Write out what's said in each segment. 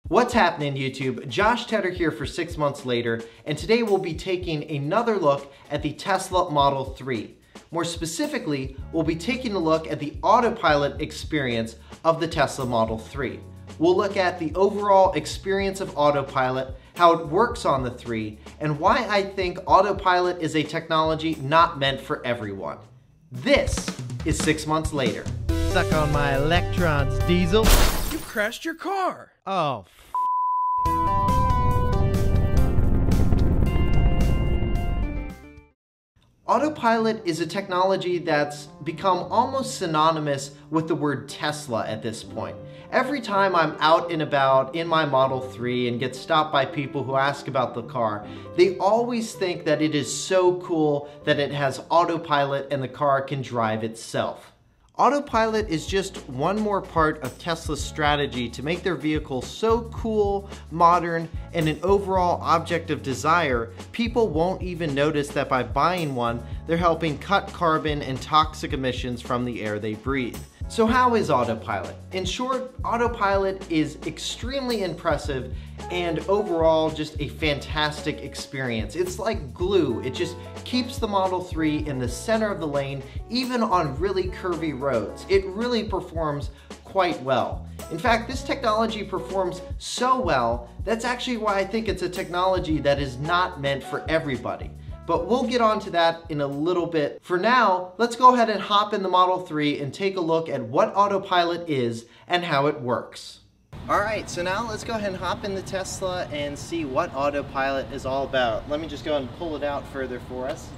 What's happening, YouTube? Josh Tedder here for 6 months later, and today we'll be taking another look at the Tesla Model 3. More specifically, we'll be taking a look at the Autopilot experience of the Tesla Model 3. We'll look at the overall experience of Autopilot, how it works on the 3, and why I think Autopilot is a technology not meant for everyone. This is 6 months later. Suck on my electrons, Diesel. You crashed your car. Oh, Autopilot is a technology that's become almost synonymous with the word Tesla at this point. Every time I'm out and about in my Model 3 and get stopped by people who ask about the car, they always think that it is so cool that it has autopilot and the car can drive itself. Autopilot is just one more part of Tesla's strategy to make their vehicle so cool, modern, and an overall object of desire, people won't even notice that by buying one, they're helping cut carbon and toxic emissions from the air they breathe. So how is Autopilot? In short, Autopilot is extremely impressive and overall just a fantastic experience. It's like glue. It just keeps the Model 3 in the center of the lane, even on really curvy roads. It really performs quite well. In fact, this technology performs so well, that's actually why I think it's a technology that is not meant for everybody. But we'll get onto that in a little bit. For now, let's go ahead and hop in the Model 3 and take a look at what Autopilot is and how it works. All right, so now let's go ahead and hop in the Tesla and see what Autopilot is all about. Let me just go and pull it out further for us.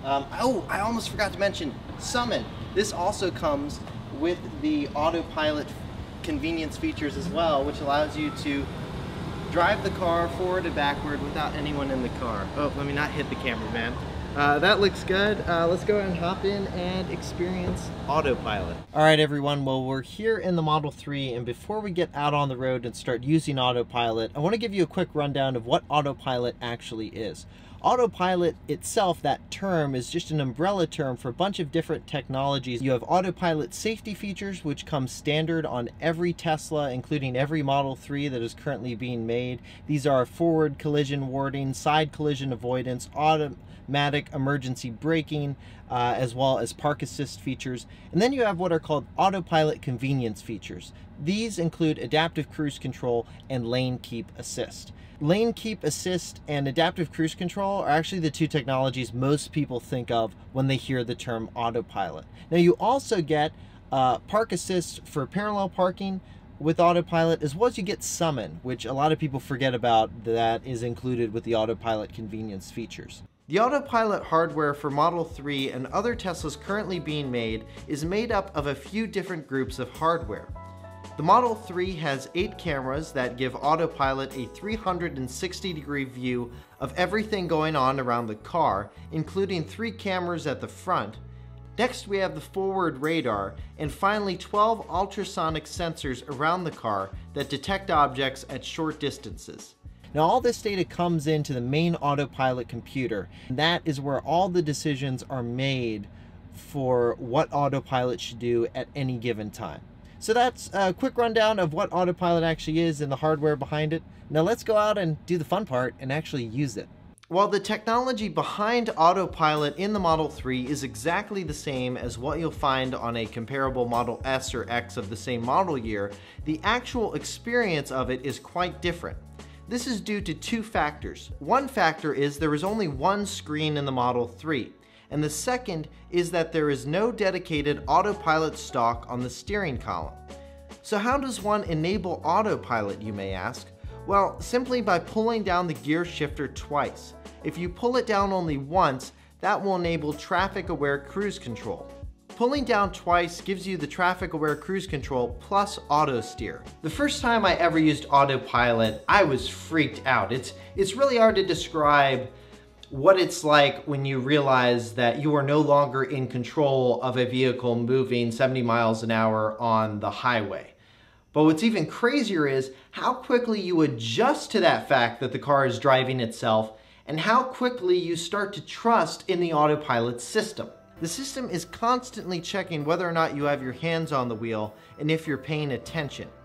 Oh, I almost forgot to mention Summon. This also comes with the Autopilot convenience features as well, which allows you to drive the car forward and backward without anyone in the car. Oh, let me not hit the camera, man. That looks good. Let's go ahead and hop in and experience Autopilot. All right, everyone. Well, we're here in the Model 3, and before we get out on the road and start using Autopilot, I want to give you a quick rundown of what Autopilot actually is. Autopilot itself, that term, is just an umbrella term for a bunch of different technologies. You have Autopilot safety features, which come standard on every Tesla, including every Model 3 that is currently being made. These are forward collision warding, side collision avoidance, automatic emergency braking, as well as park assist features. And then you have what are called Autopilot convenience features. These include adaptive cruise control and lane keep assist. Lane keep assist and adaptive cruise control are actually the two technologies most people think of when they hear the term Autopilot. Now you also get park assist for parallel parking with Autopilot, as well as you get Summon, which a lot of people forget about, that is included with the Autopilot convenience features. The Autopilot hardware for Model 3 and other Teslas currently being made is made up of a few different groups of hardware. The Model 3 has 8 cameras that give Autopilot a 360-degree view of everything going on around the car, including 3 cameras at the front. Next, we have the forward radar, and finally 12 ultrasonic sensors around the car that detect objects at short distances. Now, all this data comes into the main Autopilot computer, and that is where all the decisions are made for what Autopilot should do at any given time. So that's a quick rundown of what Autopilot actually is and the hardware behind it. Now let's go out and do the fun part and actually use it. While the technology behind Autopilot in the Model 3 is exactly the same as what you'll find on a comparable Model S or X of the same model year, the actual experience of it is quite different. This is due to 2 factors. One factor is there is only one screen in the Model 3. And the second is that there is no dedicated Autopilot stalk on the steering column. So how does one enable Autopilot, you may ask? Well, simply by pulling down the gear shifter twice. If you pull it down only once, that will enable traffic-aware cruise control. Pulling down twice gives you the traffic-aware cruise control plus auto steer. The first time I ever used Autopilot, I was freaked out. It's really hard to describe what it's like when you realize that you are no longer in control of a vehicle moving 70 miles an hour on the highway. But what's even crazier is how quickly you adjust to that fact that the car is driving itself and how quickly you start to trust in the Autopilot system. The system is constantly checking whether or not you have your hands on the wheel and if you're paying attention.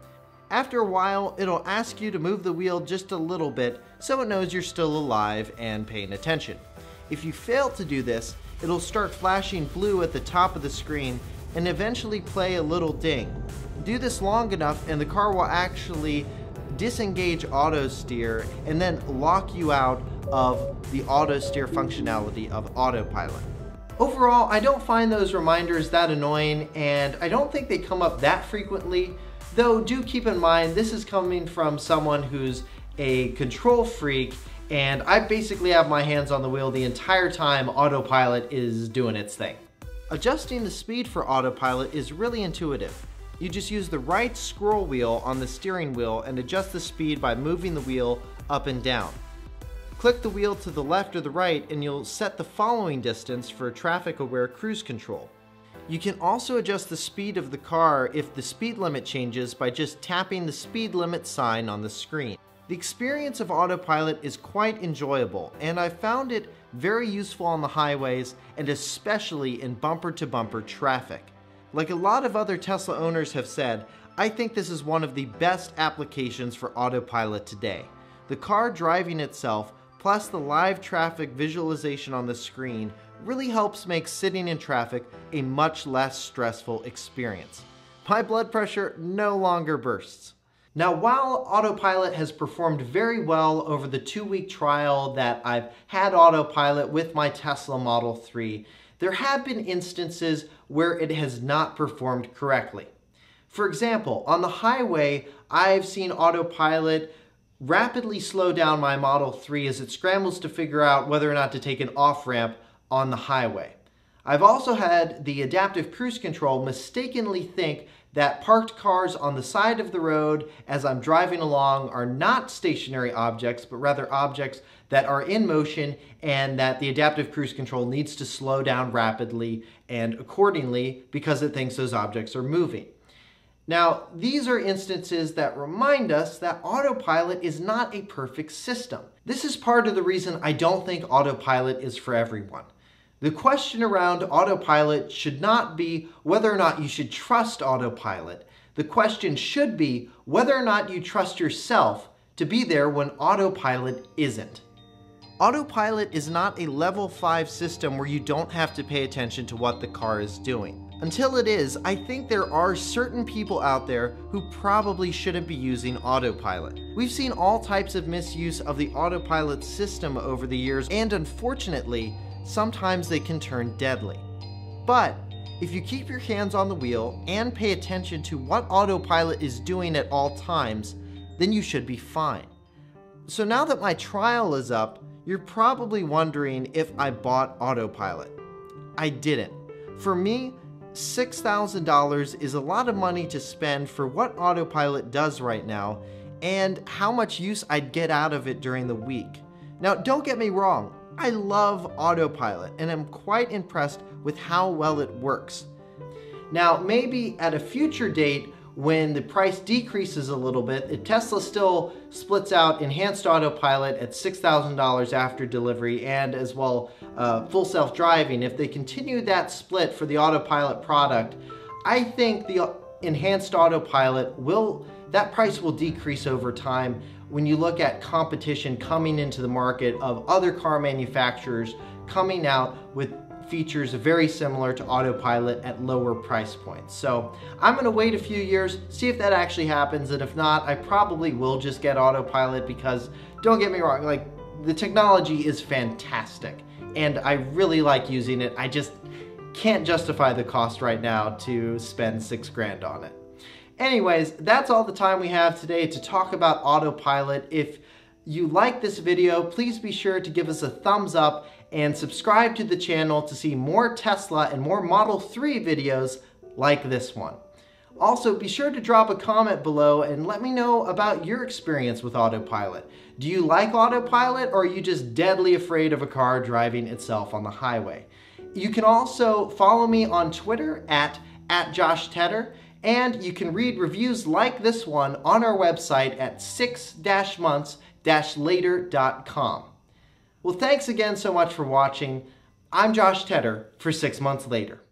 After a while, it'll ask you to move the wheel just a little bit so it knows you're still alive and paying attention. If you fail to do this, it'll start flashing blue at the top of the screen and eventually play a little ding. Do this long enough and the car will actually disengage auto steer and then lock you out of the auto steer functionality of Autopilot. Overall, I don't find those reminders that annoying, and I don't think they come up that frequently, though do keep in mind this is coming from someone who's a control freak, and I basically have my hands on the wheel the entire time Autopilot is doing its thing. Adjusting the speed for Autopilot is really intuitive. You just use the right scroll wheel on the steering wheel and adjust the speed by moving the wheel up and down. Click the wheel to the left or the right and you'll set the following distance for traffic-aware cruise control. You can also adjust the speed of the car if the speed limit changes by just tapping the speed limit sign on the screen. The experience of Autopilot is quite enjoyable, and I found it very useful on the highways and especially in bumper-to-bumper traffic. Like a lot of other Tesla owners have said, I think this is one of the best applications for Autopilot today. The car driving itself, plus the live traffic visualization on the screen, really helps make sitting in traffic a much less stressful experience. My blood pressure no longer bursts. Now, while Autopilot has performed very well over the 2-week trial that I've had Autopilot with my Tesla Model 3, there have been instances where it has not performed correctly. For example, on the highway, I've seen Autopilot rapidly slow down my Model 3 as it scrambles to figure out whether or not to take an off-ramp on the highway. I've also had the adaptive cruise control mistakenly think that parked cars on the side of the road as I'm driving along are not stationary objects, but rather objects that are in motion, and that the adaptive cruise control needs to slow down rapidly and accordingly because it thinks those objects are moving. Now, these are instances that remind us that Autopilot is not a perfect system. This is part of the reason I don't think Autopilot is for everyone. The question around Autopilot should not be whether or not you should trust Autopilot. The question should be whether or not you trust yourself to be there when Autopilot isn't. Autopilot is not a level 5 system where you don't have to pay attention to what the car is doing. Until it is, I think there are certain people out there who probably shouldn't be using Autopilot. We've seen all types of misuse of the Autopilot system over the years, and unfortunately, sometimes they can turn deadly. But if you keep your hands on the wheel and pay attention to what Autopilot is doing at all times, then you should be fine. So now that my trial is up, you're probably wondering if I bought Autopilot. I didn't. For me, $6,000 is a lot of money to spend for what Autopilot does right now and how much use I'd get out of it during the week. Now, don't get me wrong, I love Autopilot and I'm quite impressed with how well it works. Now, maybe at a future date when the price decreases a little bit, if Tesla still splits out enhanced Autopilot at $6,000 after delivery and as well full self-driving, if they continue that split for the Autopilot product, I think the enhanced Autopilot that price will decrease over time when you look at competition coming into the market of other car manufacturers coming out with features very similar to Autopilot at lower price points. So I'm gonna wait a few years, see if that actually happens, and if not, I probably will just get Autopilot because, don't get me wrong, like, the technology is fantastic and I really like using it. I just can't justify the cost right now to spend $6 grand on it. Anyways, that's all the time we have today to talk about Autopilot. If you like this video, please be sure to give us a thumbs up and subscribe to the channel to see more Tesla and more Model 3 videos like this one. Also, be sure to drop a comment below and let me know about your experience with Autopilot. Do you like Autopilot, or are you just deadly afraid of a car driving itself on the highway? You can also follow me on Twitter at @JoshTedder, and you can read reviews like this one on our website at 6-months-later.com. Well, thanks again so much for watching. I'm Josh Tedder for 6 Months Later.